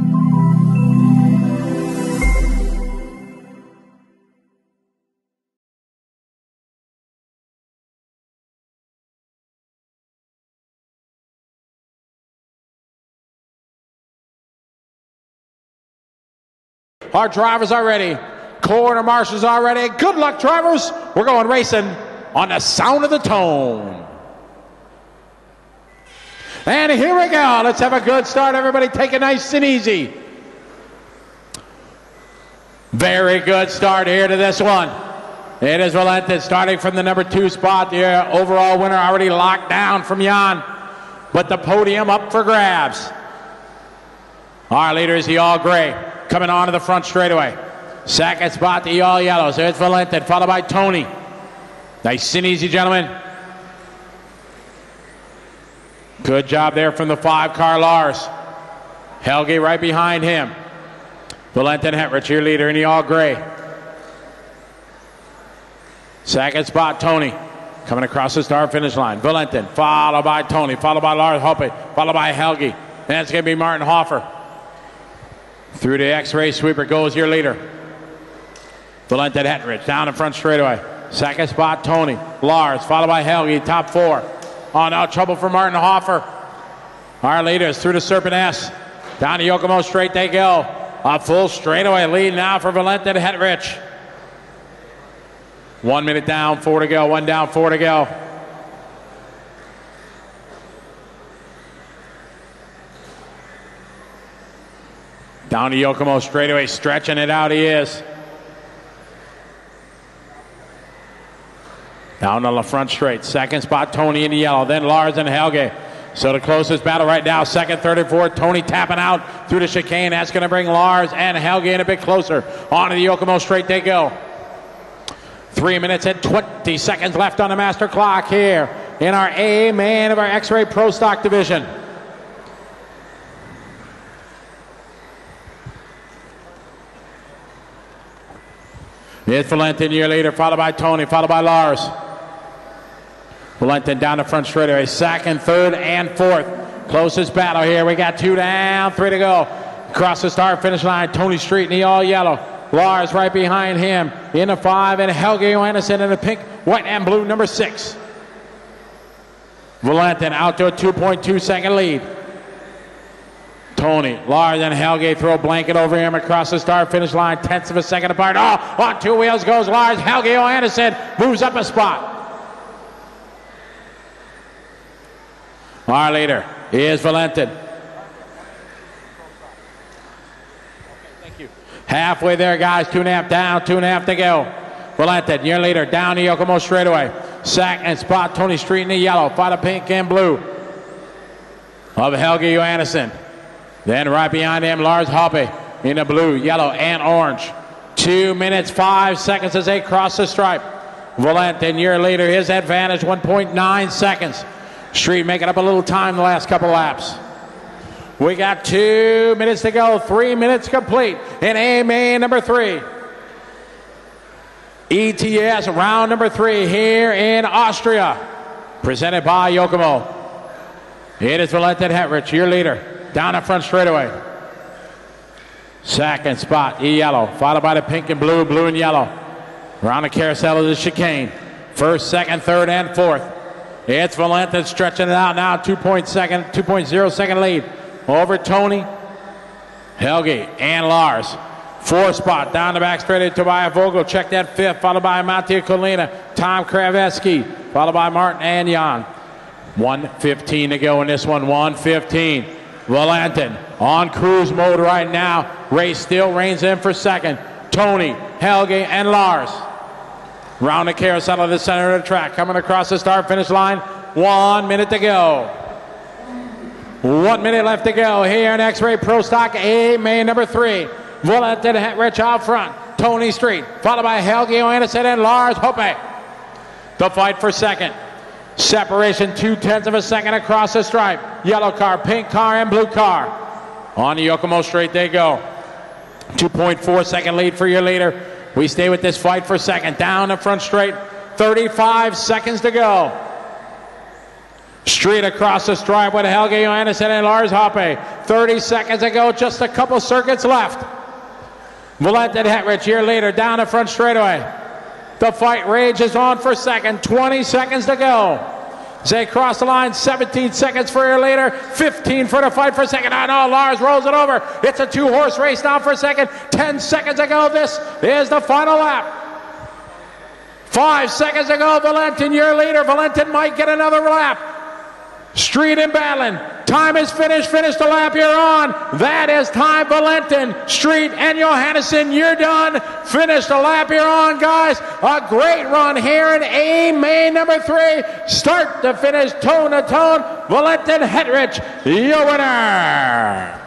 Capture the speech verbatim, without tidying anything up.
Our drivers are ready. Corner marshals are ready. Good luck, drivers. We're going racing on the sound of the tone. And here we go. Let's have a good start. Everybody take it nice and easy. Very good start here to this one. It is Relented starting from the number two spot. The overall winner already locked down from Jan. But the podium up for grabs. Our leader is the all gray. Coming on to the front straightaway. Second spot, the all yellows. There's Valente, followed by Tony. Nice and easy, gentlemen. Good job there from the five car, Lars. Helge right behind him. Valente Hetrich, your leader in the all gray. Second spot, Tony. Coming across the start finish line. Valente, followed by Tony, followed by Lars Hoppe, followed by Helge. And it's going to be Martin Hoffer. Through the X-ray sweeper goes your leader. Valente Hetrich down in front straightaway. Second spot, Tony. Lars, followed by Helge, top four. Oh, now trouble for Martin Hoffer. Our leaders through the Serpent S. Down to Yokomo straight they go. A full straightaway lead now for Valente Hetrich. One minute down, four to go. One down, four to go. Down to Yokomo straightaway, stretching it out he is. Down to the front straight. Second spot, Tony in the yellow. Then Lars and Helge. So the closest battle right now, second, third, and fourth. Tony tapping out through the chicane. That's going to bring Lars and Helge in a bit closer. On to the Yokomo straight they go. Three minutes and twenty seconds left on the master clock here in our A main of our X-Ray Pro Stock division. It's Valentin, your leader, followed by Tony, followed by Lars. Valentin down the front straightaway, second, third, and fourth. Closest battle here. We got two down, three to go. Across the start finish line, Tony Street in the all yellow. Lars right behind him in the five, and Helge Johannesson in the pink, white, and blue, number six. Valentin out to a two point two second lead. Tony, Lars, and Helge throw a blanket over him across the start finish line, tenths of a second apart. Oh, on two wheels goes Lars. Helge Johannesson moves up a spot. Our leader is Valentin. Thank you. Halfway there, guys. Two and a half down, two and a half to go. Valentin, your leader, down to Yokomo straightaway. Second spot, Tony Street in the yellow, fight of pink and blue of Helge Johannesson. Then right behind him, Lars Hoppe in the blue, yellow, and orange. Two minutes, five seconds as they cross the stripe. Valentin, your leader, his advantage, one point nine seconds. Street making up a little time the last couple laps. We got two minutes to go, three minutes complete in A main number three. E T S round number three here in Austria, presented by Yokomo. It is Valentin Hetrich, your leader. Down the front straightaway. Second spot, E yellow, followed by the pink and blue, blue and yellow. Around the carousel of the chicane. First, second, third, and fourth. It's Valentin stretching it out now, two point oh second lead over Tony, Helge, and Lars. Fourth spot, down the back straight, Tobias Vogel, check that fifth, followed by Mattia Colina, Tom Kraveski, followed by Martin and Jan. one fifteen to go in this one, one fifteen. Valentin on cruise mode right now. Race still reigns in for second. Tony, Helge, and Lars. Round the carousel of the center of the track. Coming across the start finish line. One minute to go. One minute left to go here in X-Ray Pro Stock A main number three. Valentin Hetrich out front. Tony Street, followed by Helge Johannesson and Lars Hoppe. The fight for second. Separation two-tenths of a second across the stripe. Yellow car, pink car, and blue car. On the Yokomo straight they go. two point four second lead for your leader. We stay with this fight for second. Down the front straight. thirty-five seconds to go. Street across the stripe with Helge Johannesson and Lars Hoppe. thirty seconds ago, just a couple circuits left. Valentin Hetrich, your leader, down the front straightaway. The fight rages on for second. twenty seconds to go. They cross the line. seventeen seconds for your leader. fifteen for the fight for second. I know Lars rolls it over. It's a two-horse race now for second. ten seconds ago. This is the final lap. Five seconds ago. Valentin, your leader. Valentin might get another lap. Street and battling. Time is finished. Finish the lap you're on. That is time. Valentin, Street, and Johannesson, you're done. Finish the lap you're on, guys. A great run here in A main number three. Start to finish, tone to tone. Valentin Hetrich, your winner.